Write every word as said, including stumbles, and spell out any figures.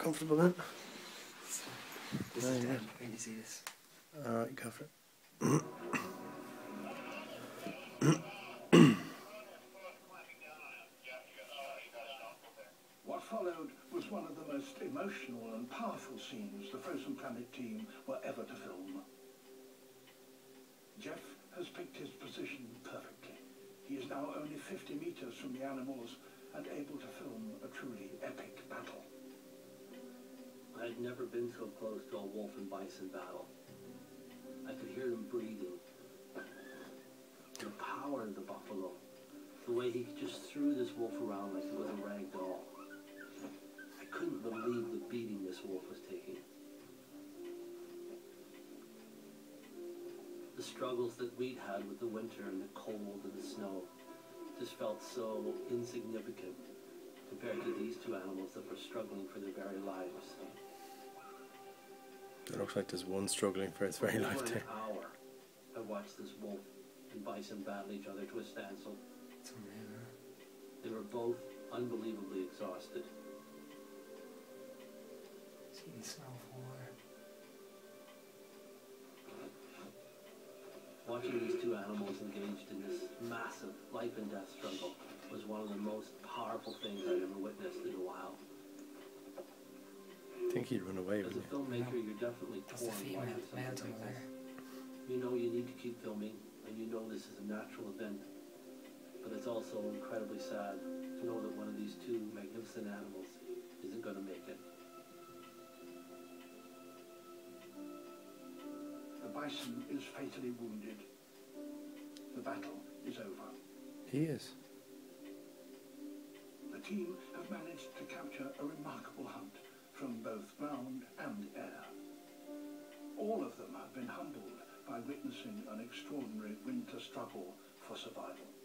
Comfortable then? This There is you ten. go. Can you see this? Alright, go for it. What followed was one of the most emotional and powerful scenes the Frozen Planet team were ever to film. Jeff has picked his position perfectly. He is now only fifty meters from the animals and able to film a truly epic battle. I had never been so close to a wolf and bison battle. I could hear them breathing. The power of the buffalo. The way he just threw this wolf around like it was a rag doll. I couldn't believe the beating this wolf was taking. The struggles that we'd had with the winter and the cold and the snow just felt so insignificant compared to these two animals that were struggling for their very lives. It looks like there's one struggling for its very For life over there. an hour, I watched this wolf and bison battle each other to a standstill. It's unreal, huh? They were both unbelievably exhausted. It's eating snow for Watching these two animals engaged in this massive life and death struggle was one of the most powerful things I've ever witnessed in a while. I think he'd run away, As a wouldn't filmmaker, you're definitely That's the torn female, watching something male like to this. there. You know you need to keep filming, and you know this is a natural event, but it's also incredibly sad to know that one of these two magnificent animals isn't going to make it. The bison is fatally wounded. The battle is over. he? He is. The team have managed to capture a remarkable hunt from both ground and air. All of them have been humbled by witnessing an extraordinary winter struggle for survival.